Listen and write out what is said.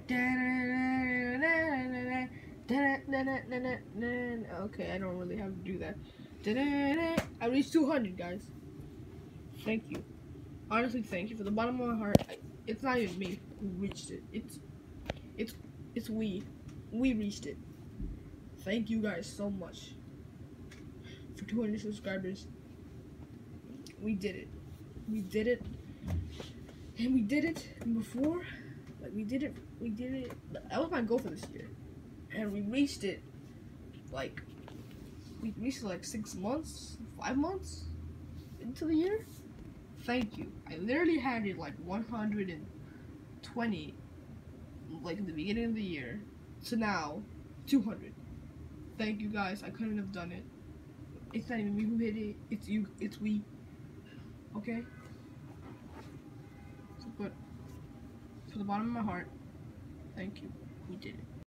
Okay, I don't really have to do that. I reached 200, guys. Thank you. Honestly, thank you from the bottom of my heart. It's not even me who reached it. It's we. We reached it. Thank you guys so much for 200 subscribers. We did it. We did it. And we did it before. Like we did it. That was my goal for this year. And we reached it. Like we reached it like 6 months, 5 months into the year. Thank you. I literally had it like 120 like in the beginning of the year to now 200. Thank you guys. I couldn't have done it. It's not even me who hit it. It's you. It's we. Okay? But from the bottom of my heart, thank you. We did it.